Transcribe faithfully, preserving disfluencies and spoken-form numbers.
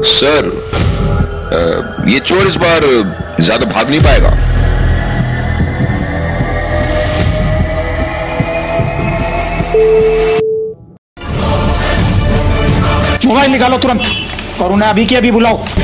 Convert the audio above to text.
Sir, ये चोर इस बार ज्यादा भाग नहीं पाएगा। मोबाइल निकालो तुरंत और उन्हें अभी के अभी बुलाओ।